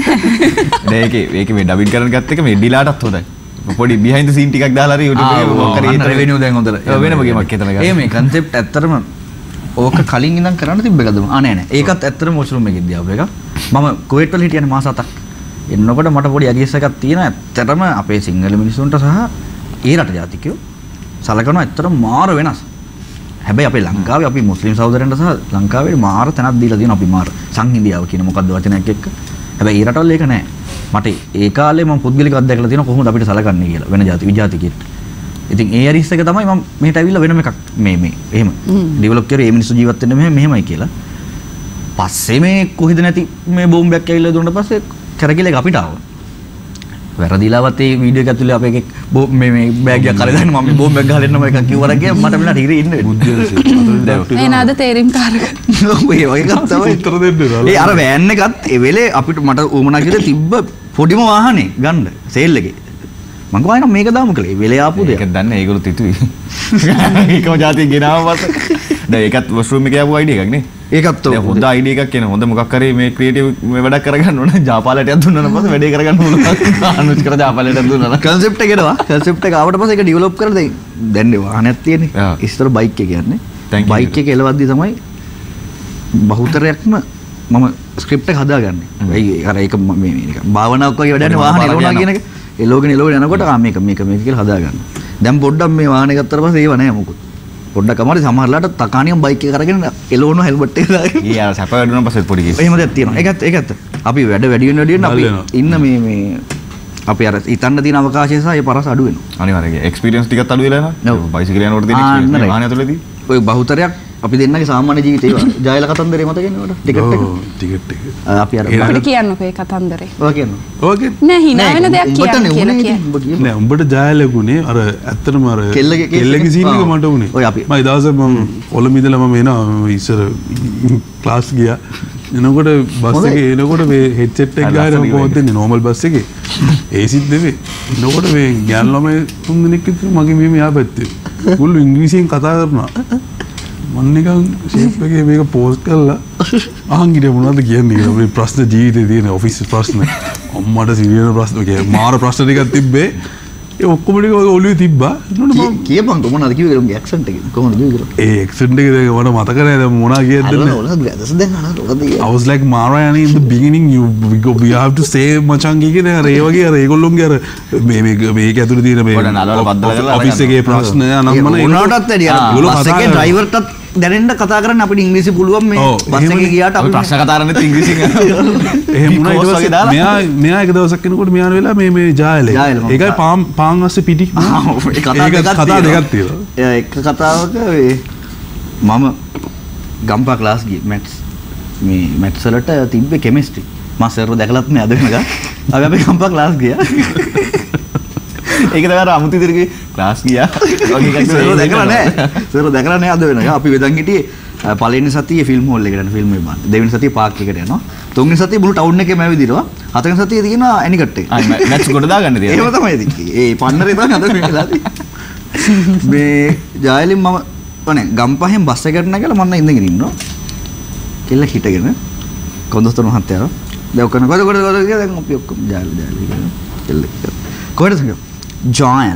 දැන් ඒකේ ඒකේ මේ ඩබින් කරන ගත්ත එක මේ ඩිලාටත් හොඳයි. පොඩි behind the scene ටිකක් දාලා හරි YouTube එකේ මොකක් හරි අන්න රෙවෙනියු දැන් හොඳට. ඔව් වෙනම ගේමක් හිතන ගන්න. ඒ මේ concept ඇත්තටම ඕක කලින් ඉඳන් කරන්න තිබ්බ එකද? ආ නෑ නෑ. ඒකත් ඇත්තටම වොෂ්රූම් එකේ දියාව එක. මම කුවේට් වල හිටියනේ මාස හතක්. එන්නකොට මට පොඩි ඇගියස් එකක් තියෙනවා. ඇත්තටම අපේ සිංහල මිනිස්සුන්ට සහ ඒ රට ජාතිකයෝ සලකනවා ඇත්තටම මාර වෙනස්. හැබැයි අපේ ලංකාවේ අපි මුස්ලිම් සහෝදරයන්ට සහ ලංකාවේ මාර තැනක් දීලා තියෙනවා අපි මාර සංහිඳියාව කියන මොකද්ද වචනයක් එක්ක. හැබැයි ඒ රටවල ඒක නෑ. මට ඒ කාලේ මම පුද්ගලිකව අත්දැකලා තියෙනවා කොහොමද අපිට සලකන්නේ කියලා වෙන ජාති විජාතිකයෙක්. ඉතින් ඒ අරිස් එක තමයි මම මෙහෙට ඇවිල්ලා වෙනම එකක් මේ මේ එහෙම ඩෙවලොප් කරේ මේ මිනිස්සු ජීවත් වෙන්න මෙහෙම මෙහෙමයි කියලා. පස්සේ මේ කොහෙද නැති මේ බෝම්බයක් ඇවිල්ලා දුන්නා පස්සේ කරකිලේ අපිට ආවා. වැරදිලාවත් ඒ වීඩියෝ එක ඇතුලේ අපේ එකෙක් මේ මේ බෑග් එකක් කරලා දාන්න මම මේ බෝම්බයක් ගහලා එන්නම එකක් කිව්වර ගියා මට මෙලට හිරේ ඉන්න වෙනවා. මේ නාද තේරීම් කාරක. ඔය වගේ එකක් තමයි. උත්තර දෙන්න. ඒ අර වෑන් එකත් ඒ වෙලේ අපිට මට උමනා කියලා තිබ්බ පොඩිම වාහනේ ගන්න සේල් එකේ. මං ගායන මේක දාමු කියලා. ඒ වෙලේ ආපු දෙයක්. ඒක දන්නේ ඒගොල්ලොත් හිතුවේ. ඒකම જાතිය ගෙනාව පස්සේ. දැන් ඒකත් වොෂ්රූම් එකේ ආපු අයිඩියා එකක් නේ. ඒකත් දැන් හොඳ අයිඩියා එකක් කියන හොඳ මොකක් කරේ මේ ක්‍රියේටිව් මේ වැඩක් කරගන්න ඕන. ජාපාලයට යක් දුන්නා නම් පස්සේ වැඩේ කරගන්න ඕන. අනුචිකර ජාපාලයට යක් දුන්නා නම්. කන්සෙප්ට් එක එනවා. කන්සෙප්ට් එක ආවට පස්සේ ඒක ඩෙවලොප් කරලා දැන් දැන් නේ වාහනයක් තියෙන්නේ. ආ. ඉස්සර බයික් එක කියන්නේ. Thank you. බයික් එක එලවද්දි තමයි බහුතරයක්ම මම ස්ක්‍රිප්ට් එක හදාගන්නේ. ඒ අර ඒක ම- මේ මේ නිකන් භාවනාවක් වගේ වැඩන්නේ පොඩි වාහනේ මොනවා එලවනවා කියන එක. එලෝගෙන එලෝගෙන යනකොට ආ මේක මේක මේක කියලා හදාගන්න. දැන් පොඩ්ඩක් මේ වාහනේ ගත්තට පස්සේ ඒව නැහැ මොකුත්. පොඩ්ඩක් අමාරුයි සමහරලාට තකානියම් බයික් එක අරගෙන එලවනවා හෙල්මට් එක දාගෙන. ඊ ආර සැප වැඩුණා පස්සේ පොඩි කේස්. එහෙම දෙයක් තියෙනවා. ඒකත් ඒකත් අපි වැඩ වැඩි වෙන වැඩි වෙන අපි දල් වෙනවා. ඉන්න මේ මේ අපි අර ඉතන්න තියෙන අවකාශය සහ ඒ පරස අඩු වෙනවා. අනිවාර්යයෙන් එක්ස්පීරියන්ස් ටිකක් අඩු වෙලා ඔව්. යනවා. බයිසිකල් යනකොට තියෙන ආ, එක්ස්පීරියන්ස් right. වාහනේ ඇතුළේදී. ඔය බහුතරයක් අපි දෙන්නගේ සාමාන්‍ය ජීවිතේ ඒවා ජයල කතන්දරේ මතකනේ උඩ ටිකට් එක. ඔව් ටිකට් එක. අපි අර අපිට කියන්නකෝ ඒ කතන්දරේ. ඔය කියනවා. ඕකේ. නෑ hina වෙන දෙයක් උඹට කියන්න නේ කියලා උනේ කියන්න. ඉතින් උඹ කියපන්. නෑ උඹට ජයලගුණේ අර ඇත්තටම අර කෙල්ලගේ case කෙල්ලගේ එක? සීන් එක ආ. මට උනේ. ඔය අපි- මම දවසේ මම කොළඹ ඉඳලා මම එනවා මම ඉස්සර ක්ලාස් ගියා. එනකොට බස් හොඳයි. එකේ එනකොට මේ හෙඩ්සෙට් එක අර ගහගෙන ලස්සනයි කොහොමද වගේ. දෙන්නේ නෝමල් බස් එකේ. ඒසිත් දෙවේ. එනකොට මේ ගෑනු ළමයි තුන් දෙනෙක් විතර මගේ මේ මෙහා පැත්තේ. මුළු ඉංග්‍රීසියෙන් කතා කරනවා. මම නිකන් ෂේප් එකේ මේක පෝස්ට් කරලා අහන් ගියේ මොනවද කියන්නේ කියලා මේ ප්‍රශ්න ජීවිතේ තියෙන ඔෆිස් ප්‍රශ්න අම්මට සිරියන ප්‍රශ්න කියන්නේ මාර ප්‍රශ්න ටිකක් තිබ්බේ ඒ ඔක්කොම ටික ඔය ඔළුවේ තිබ්බා නෝන කී- මම කියපන් කොහොමද කිව්වේ උන්ගේ ඇක්සන්ට් එක කොහොමද කිව්වේ කියලා. ඒ එක්සෙන්ට් එක දැන් මට මතක නැහැ දැන් මොනවා කියද්ද අර නැහැ ඔලද වැදස දැන් අර ඔලද I was like Mariani in the beginning you we, go, we have to say මචං කියේ දැන් අර ඒ වගේ අර ඒගොල්ලොන්ගේ අර මේ මේ මේක ඇතුලේ තියෙන මේ පොඩ නලවල බද්දලා කරලා ඔෆිස් එකේ ප්‍රශ්න අනම්මන උනාටත් වැඩි අර ඒගොල්ලෝ බස් කතා එකේ කරනවා. ඩ්‍රයිවර්ටත් දැනෙන්න කතා කරන්න අපිට ඉංග්‍රීසි පුළුවන් මේ ඔව්, බස් එකේ එහෙමනේ. ගියාට අපි අපි ප්‍රශ්න කතා කරන්නේ ඉංග්‍රීසියෙන්. එහෙම වුණා ඊට Course වගේ පස්සේ දාලා. මෙයා මෙයා එක දවසක් කෙනෙකුට මෙයාන වෙලා මේ මේ ජායලේ ජායල මම ඒකයි කතා- පාන් පාන් අස්සේ පිටි ආ, ඒ කතා ඒක දෙකක් කතා තියෙනවා. දෙකක් තියෙනවා එයා එක කතාවක ඒ මම ගම්පා ක්ලාස් ගියේ මැත්ස් මේ මැත්ස් වලට තිබ්බේ කෙමිස්ට්‍රි මම සර්ව දැකලත් නෑ අද වෙනකන් අපි අපි ගම්පා ක්ලාස් ගියා ඒක තමයි අර අමුතු විදිහට ක්ලාස් ගියා වගේ එකක් සර්ව දැකලා නෑ සර්ව දැකලා නෑ අද වෙනකන් අපි වෙදන් හිටියේ පළවෙනි සතියේ ෆිල්ම් හෝල් එකට යන ෆිල්ම් එක බලන්න දෙවෙනි සතියේ පාක් එකට යනවා තුන්වෙනි සතියේ මුළු ටවුන් එකේම ඇවිදිනවා හතරවෙනි සතියේ තියෙනවා ඇනිකට් එක ආ මැත්ස් කොට දාගන්න තියෙනවා ඒව තමයි ඉතින් ඒ පන්නරේ තමයි අද මේ වෙලා තියෙන්නේ මේ ජයලින් මම අනේ ගම්පහෙන් බස් එකකට නැගලා මම ඉඳගෙන ඉන්නවා කෙල්ල හිටගෙන කොන්දස්තර මහත්තයා දැන් ඔක්කොම කොහෙද කොහෙද කොහෙද කියලා දැන් අපි ඔක්කොම ජයල ජයල කියලා කෙල්ල කොහෙද සංග ජයල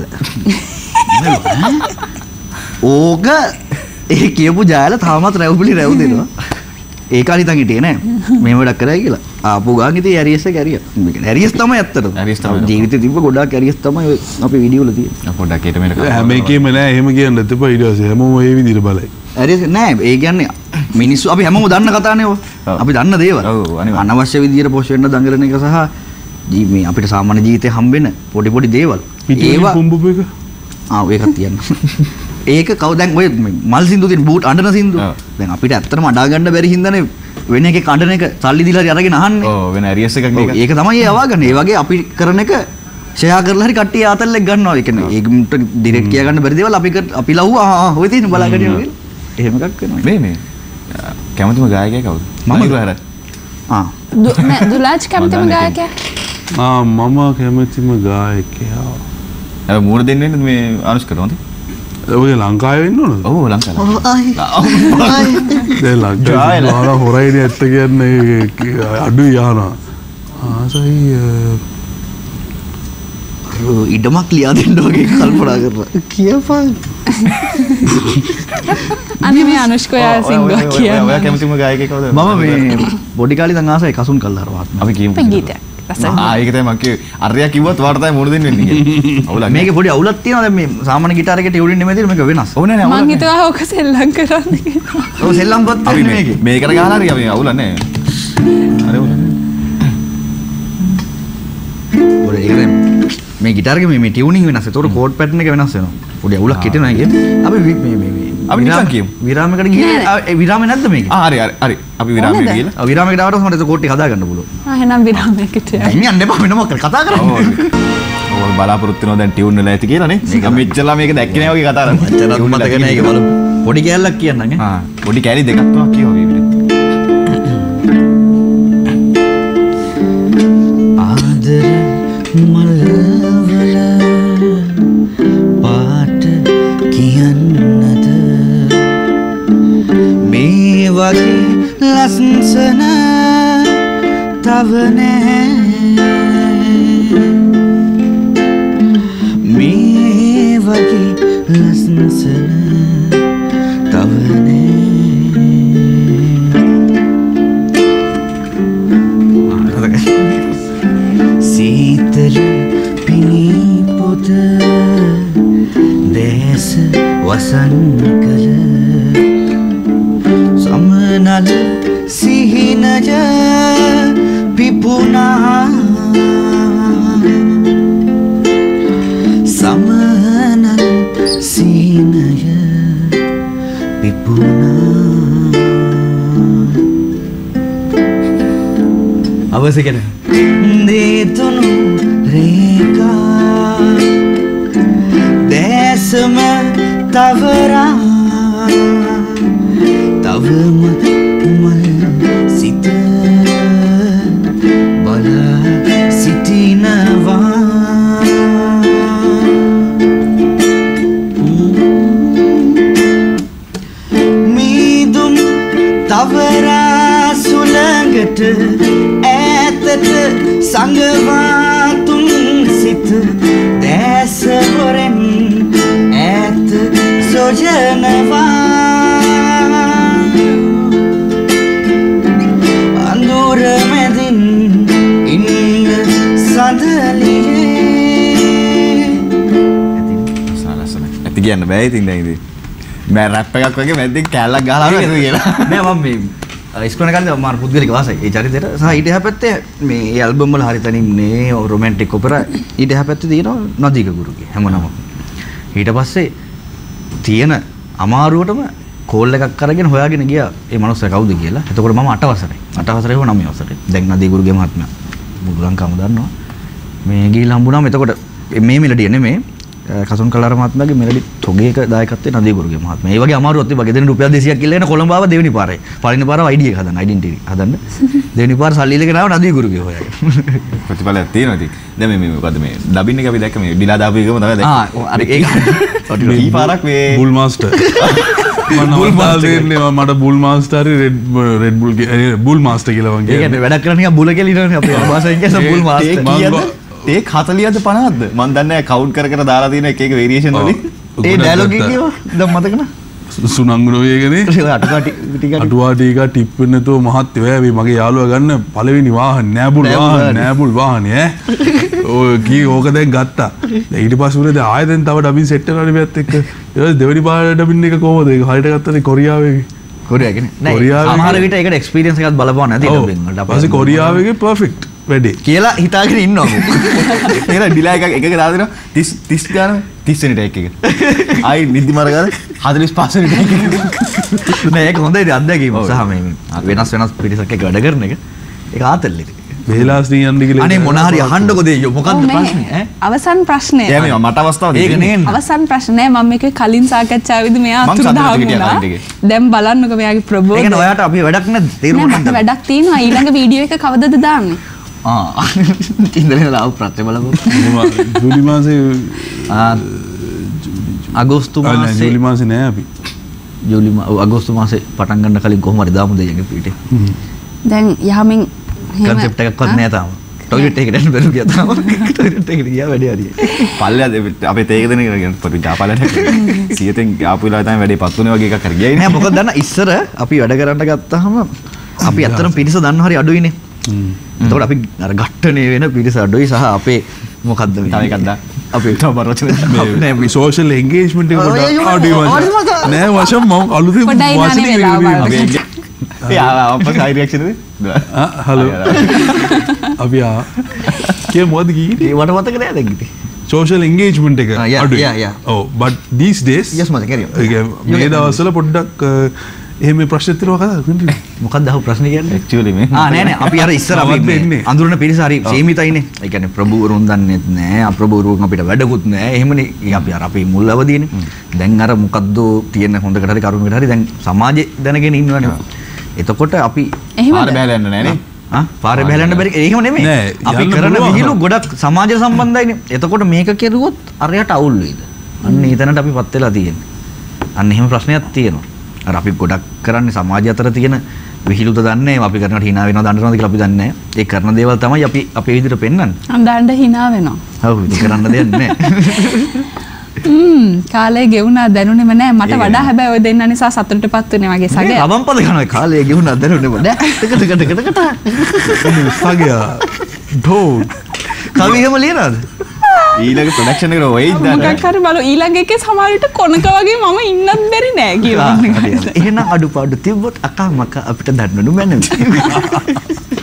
ඕක ඒ කියපු ජයල තාමත් රැව්පිලි රැව් දෙනවා ඒ කාලේ ඉතින් හිටියේ නෑ මේ වැඩක් කරයි කියලා ආපු ගාන් ඉතින් ඇරියස් එක ඇරියා ඇරියස් තමයි ඇත්තටම ඇරියස් තමයි ජීවිතේ තිබ්බ ගොඩාක් ඇරියස් තමයි අපේ වීඩියෝ වල තියෙන්නේ පොඩ්ඩක් ඊට මෙතන හැම එකේම නෑ එහෙම කියන්න තිබ්බා ඊට පස්සේ හැමෝම ඒ විදිහට බලයි ඇරියස් නෑ ඒ කියන්නේ මිනිස්සු අපි හැමෝම දන්න කතානේ ඔය අපි දන්න දේවල් අනවශ්‍ය විදියට පොෂ් වෙන්න දඟලන එක සහ මේ අපිට සාමාන්‍ය ජීවිතේ හම්බෙන පොඩි පොඩි දේවල් ඒවා පුම්බුපු එක ආ ඒකක් තියන්න ඒක කවුද දැන් ඔය මල් සින්දු තියෙන බූට් අඬන සින්දු දැන් අපිට ඇත්තටම අඬා ගන්න බැරි හින්දානේ වෙන එකේ කඩන එක සල්ලි දීලා හරි අරගෙන අහන්නේ ඔව් වෙන ඇරියස් එකක් නේ ඒක තමයි ඒ අවාගන්නේ ඒ වගේ අපි කරන එක ෂෙයා කරලා හරි කට්ටිය ආතල්ලෙක් ගන්නවා ඒ කියන්නේ ඒකට ඩිරෙක්ට් කියා ගන්න බැරි දේවල් අපි අපි ලව්ව ආ ඔය තියෙන බලාගෙන ඉන්න එහෙම එකක් වෙනවා මේ මේ කැමතිම ගායකයා කවුද මම ඉරුහර ආ නෑ දුලාජ් කැමතිම ගායකයා ආ මම කැමතිම ගායකයා අර මූණ දෙන්න වෙන්නේ මේ අනුෂ්කට හොඳයි ඔය ලංකාවේ වෙන්න ඕනද? ඔව් ලංකාවේ. ඔව් ආයි. දැන් ලංකාවේ ආන හොරයිනේ ඇත්ත කියන්නේ අඩුයි යානා. ආසයි ඉඩමක් ලියා දෙන්න වගේ කල්පනා කරලා කියපන්. අනේ මේ අනුෂ්කෝයා සිංගා කියන්නේ. ඔයා කැමතිම ගායකයෙක් කවුද? මම මේ පොඩි කාලේ ඉඳන් ආසයි කසුන් කල්ලාර මහත්මයා. අපි කියමු. ගීතයක්. ආ ඒක තමයි මම කිව්වේ. අරයා කිව්වත් වාට තමයි මොන දෙන්නේ වෙන්නේ කියලා. අවුලක්. මේකේ පොඩි අවුලක් තියෙනවා දැන් මේ සාමාන්‍ය ගිටාර එකේ ටියුනින් නෙමෙයි තියෙන්නේ මේක වෙනස්. ඕනේ නෑ මං හිතුවා ඕක සෙල්ලම් කරන්නේ කියලා. ඔව් සෙල්ලම් පොත් අපි නෙමෙයි මේකේ. මේකට ගහලා හරි අපි අවුලක් නෑ. අර අවුලක්. පොඩි ඒක දැන් මේ ගිටාර එකේ මේ මේ ටියුනින් වෙනස්. ඒතකොට කෝඩ් පැටර්න් එක වෙනස් වෙනවා. පොඩි අවුලක් හිටිනවා ඒකේ. අපි මේ මේ මේ අපි නිකන් කියමු. විරාමයකට ගිහින් ඒ විරාමේ නැද්ද මේකේ? ආ හරි හරි හරි. අපි විරාමයට ගිහලා. ආ විරාමයකට ආවට මට ඒක කෝට් එක හදා ගන්න පුළුවන්. ආ එහෙනම් විරාමයකට යන්න. දැන් යන්න එපා වෙන මොකක්ද කතා කරන්නේ. ඔය බලාපොරොත්තු වෙනවා දැන් ටියුන් වෙලා ඇති කියලා නේ. මේක මෙච්චරලා මේක දැක්කේ නෑ වගේ කතා කරන්නේ. මචං මතක නෑ ඒක බලමු. පොඩි කෑල්ලක් කියන්නම් ඈ. ආ පොඩි කෑලි දෙකක් තුනක් කියව වගේ විදිහට. ආදර මලවල පාට කියන්නද මේ වගේ ලස්සන තව නෑ මේ වගේ ලස්සන තව නෑ සීතල පිණි පොත දේශ වසන් කළ සමනල සිහිනය පිපුණා සමනල සිහිනය පිපුණා අවශ්‍ය කෙන දේතුණු රේකා දැසම තවරා තවම මල් සිත බලා සිටිනවා මීදුම් තවරා සුළඟට ඈතට සංගවාතුන් සිත දැස හොරෙන් ඈත සොජනවා අඳුර මැදින් ඉන්න සඳලියේ සලසන ඇති කියන්න බෑ ඉතින් දැන් ඉතින් මම රැප් එකක් වගේ මැද්දෙන් කැලලක් ගහලා හරි ඇතුව කියලා නෑ මම මේ ඉස්කෝලේ කාලේ මම පුද්ගලික වාසයි ඒ චරිතයට සහ ඊට එහා පැත්තේ මේ ඒ ඇල්බම් වල හරි තනින්නේ රොමැන්ටික් ඔපෙරා ඊට එහා පැත්තේ තියෙනවා නදීක ගුරුගේ හැමෝම ඊට පස්සේ තියෙන අමාරුවටම කෝල් එකක් අරගෙන හොයාගෙන ගියා ඒ මනුස්සයා කවුද කියලා. එතකොට මම අට වසරේ. අට වසරේ හෝ නවය වසරේ. දැන් නදීගුරුගේ මහත්මයා මුළු ලංකාවම දන්නවා. මේ ගිහිල්ලා හම්බුනාම එතකොට මේ මෙලඩිය නෙමෙයි කසුන් කලාර මහත්මයාගේ මෙලඩි තොගේක දායකත්වයේ නදීගුරුගේ මහත්මයා. ඒ වගේ අමාරුවක් තිබ්බා. ගෙදරින් රුපියල් දෙසීයක් කියලා එන කොළඹ ආව දෙවෙනි පාරේ. පළවෙනි පාර අයිඩි එක හදන්න identity හදන්න. දෙවෙනි පාර සල්ලි ඉලගෙන ආව නදීගුරුගේ හොයාගෙන. ප්‍රතිඵලයක් තියෙනවා ඉතින්. දැන් මේ මේ මොකද මේ ඩබින් එක අපි දැක්ක මේ ඩිලා දාපු එකම තමයි දැක්කේ. ආ අර ඒක කී පාරක් මේ බුල් මාස්ටර් මට bull master red red bull bull master කියලා වගේ. ඒ කියන්නේ වැඩක් කරන නිකන් බුල කියලා ඉන්නවනේ අපේ භාෂාවෙන් කියන බුල් මාස්ටර්. ඒක හතලියද පනහක්ද? මම දන්නේ නැහැ කවුන්ට් කර කර දාලා තියෙන එක එක වේරියේෂන් වලින්. ඒ ඩයලොග් එක කියව දැන් මතක නෑ. සුනංගුන වේගනේ අටුවා ටික අටුවා ටික ටිප් වෙන්න නැතුව මහත් වේ මගේ යාළුවා ගන්න පළවෙනි වාහන නෑබුල් වාහන නෑබුල් වාහනේ ඈ ඔය කී ඕක දැන් ගත්තා ඊට පස්සේ උනේ දැන් ආයෙ දැන් තව ඩබින් සෙට් කරනවා මේත් එක්ක ඊට පස්සේ දෙවෙනි පාර ඩබින් එක කොහොමද ඒක හරියට ගත්තනේ කොරියාවේ කොරියාවේ නෑ සමහර විට ඒකට එක්ස්පීරියන්ස් එකක් බලපුවා නැති ඩබින් වලට අපේ පස්සේ කොරියාවේ පර්ෆෙක්ට් වැඩේ කියලා හිතාගෙන ඉන්නවා මේක ඩිලා එකක් එකක දාලා දෙනවා තිස් තිස් ගාන තිස් වෙනි ටේක් එක ආයි නිදි මර ගාන හතළිස් පහ වෙනි ටේක් එක නෑ ඒක හොඳයි අත්දැකීම සහ මේ වෙනස් වෙනස් පිරිසක් එක්ක වැඩ කරන එක ඒක ආතල්ලි බේලාස් දී යන්න කියලා අනේ මොන හරි අහන්නකො දෙයියෝ මොකද්ද ප්‍රශ්නේ ඈ අවසන් ප්‍රශ්නේ දැන් මේ මට අවස්ථාව ඒක නේ අවසන් ප්‍රශ්නේ මම මේකේ කලින් සාකච්ඡාවේදී මෙයා අතුරුදහන් වුණා දැන් බලන්නකො මෙයාගේ ප්‍රබෝධය ඒ කියන්නේ ඔයාට අපි වැඩක් නැද්ද තේරුම් ගන්න වැඩක් තියෙනවා ඊළඟ වීඩියෝ එක කවදද දාන්නේ ආ ඉන්දරේ ලාව ප්‍රත්‍ය බලමු ජූලි මාසේ ආ අගෝස්තු මාසේ ජූලි මාසේ නෑ අපි ජූලි අගෝස්තු මාසේ පටන් ගන්න කලින් කොහොම හරි දාමු දෙයගේ පිටේ දැන් යහමින් කන්සෙප්ට් එකක්වත් නෑ තාම ටොයිලට් එකකට යන්න බැලු ගියා තාම ටොයිලට් එකට ගියා වැඩේ හරියි පල්ලෙහා අපේ තේක දෙන එක කියන පොඩි ජාපලට සියතෙන් ආපු වෙලාව තමයි වැඩේ පත් වුනේ වගේ එකක් හරි ගියයි නෑ මොකද දන්න ඉස්සර අපි වැඩ කරන්න ගත්තාම අපි ඇත්තටම පිරිස දන්න හරි අඩුයිනේ එතකොට අපි අර ඝට්ටනේ වෙන පිරිස අඩුයි සහ අපේ මොකද්ද මේ තව එකක් දා අපේ තව බරචන නෑ මේ සෝෂල් එන්ගේජ්මන්ට් එක පොඩ්ඩක් අඩුයි නෑ වශම් මම අලුතෙන් වචනේ යා අපස් හයි රියැක්ෂන් එකද ආ හලෝ අපි ආ කිය මොකද කීනේ ඒ වට මතක නෑ දැන් ඉතින් social engagement එක අඩුයි yeah yeah oh but these days yes මතක හරියට මේ දවස්වල පොඩ්ඩක් එහෙම ප්‍රශ්න තියෙනවා කතා කරන්නේ මොකක්ද අහු ප්‍රශ්නේ කියන්නේ ඇක්චුවලි මේ ආ නෑ නෑ අපි අර ඉස්සර අපි අඳුරන පිරිස හරි සීමිතයිනේ ඒ කියන්නේ ප්‍රභූවරුන් දන්නෙත් නෑ අප්‍රභූවරුන් අපිට වැඩකුත් නෑ එහෙමනේ අපි අර අපි මුල් අවදීනේ දැන් අර මොකද්ද තියෙන හොඳකට හරි කරුණකට හරි දැන් සමාජේ දැනගෙන ඉන්නවනේ එතකොට අපි පාර බැලලා යන්න නෑනේ ආ පාරේ බැලන්න බැරි ඒකම නෙමෙයි අපි කරන විහිළු ගොඩක් සමාජ සම්බන්ධයිනේ එතකොට මේක කෙරුවොත් අරයට අවුල් වෙයිද අන්න ඊතනට අපිපත් වෙලා තියෙන්නේ අන්න එහෙම ප්‍රශ්නයක් තියෙනවා අර අපි ගොඩක් කරන්නේ සමාජය අතර තියෙන විහිළුද දන්නේ අපි කරනට hina වෙනවද අඬනවද කියලා අපි දන්නේ නැහැ ඒ කරන දේවල් තමයි අපි අපේ විදිහට පෙන්වන්නේ අඬන්න hina වෙනවා ඔව් ඒක කරන්න දෙයක් නැහැ ම්ම් කාලේ ගෙවුනා දැනුනේම නෑ මට වඩා හැබැයි ඔය දෙන්න නිසා සතුටටපත් වෙන්නේ වගේ සගය. ලබන් පද ගන්නවා කාලේ ගෙවුනා දැනුනේම නෑ. ටක ටක ටක ටක සගය. ඩෝ. කවි එහෙම ලියනවද? ඊළඟ ප්‍රොඩක්ෂන් එකට වෙයිද දැන් මොකක් හරි බලු ඊළඟ එකේ සමහර විට කොනක වගේ මම ඉන්නත් බැරි නෑ කියලා. එහෙනම් අඩුපාඩු තිබ්බොත් අකා මක අපිට දන්නු මැනවි.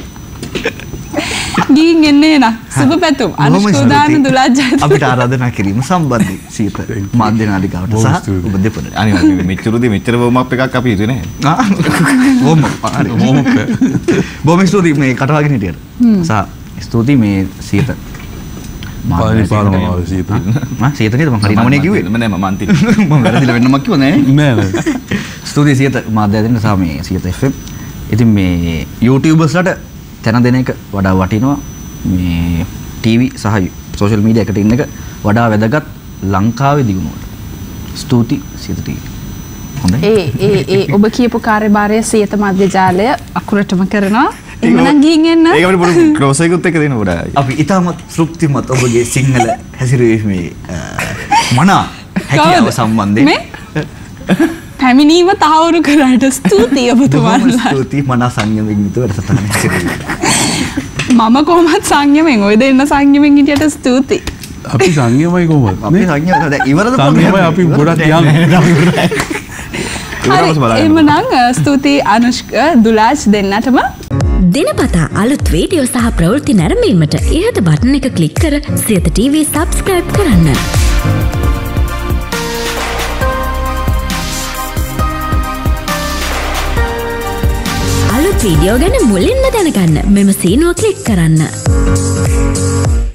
ගින් එන්නේ නා සුබ පැතුම් අනුෂ්කෝදාන දුලාජ්ජා අපිට ආරාධනා කිරීම සම්බන්ධයි සීත මාධ්‍ය නාලිකාවට සහ ඔබ දෙපොළට අනිවාර්යයෙන් මෙච්චරදී මෙච්චර වෝම් අප් එකක් අපි හිතුවේ නැහැ ආ වෝම් අප් හරි වෝම් අප් බොහොම ස්තුතියි මේ කටවාගෙන හිටියට සහ ස්තුතියි මේ සීත පාරි පාරම සීත මම සීත නේද මම හරි නමනේ කිව්වේ නෑ මම අන්තිම මම වැරදිලා වෙන්නමක් කිව්වා නෑ නෑ නෑ ස්තුතියි සීත මාධ්‍ය දෙන්න සහ මේ සීත එෆ් එම් ඉතින් මේ YouTubersලට තැන දෙන එක වඩා වටිනවා මේ ටීවී සහ සෝෂල් මීඩියා එකට ඉන්න එක වඩා වැදගත් ලංකාවේ දිනුවට. ස්තුති සියත ටීවී. හොඳයි. ඒ ඒ ඒ ඔබ කියපු කාර්යභාරය සියත මාධ්‍ය ජාලය අකුරටම කරනවා. එහෙනම් ගිහින් එන්න. ඒක අපිට පොඩි ක්ලෝස් එකකුත් එක්ක දෙන්න පොඩා. අපි ඊටමත් තෘප්තිමත් ඔබගේ සිංහල හැසිරීමේ මනා හැකියාව සම්බන්ධයෙන් මේ පැමිණීම තහවුරු කරාට ස්තුතියි ඔබතුමාලා. ස්තුතියි මනා සංයමයෙන් යුතුව වැඩසටහන හැසිරීම. මම කොහොමත් සංයමෙන් ඔය දෙන්න සංයමෙන් හිටියට ස්තුතියි. අපි සංයමයි කොහොමද? අපි සංයම දැන් ඉවරද සංයමයි අපි ගොඩක් යන්. එහෙමනම් ස්තුතියි අනුෂ්ක දුලාජ් දෙන්නටම. දිනපතා අලුත් වීඩියෝ සහ ප්‍රවෘත්ති නැරඹීමට ඉහත බටන් එක ක්ලික් කර සියත ටීවී සබ්ස්ක්‍රයිබ් කරන්න. අලුත් වීඩියෝ ගැන මුලින්ම දැනගන්න මෙම සීනුව ක්ලික් කරන්න.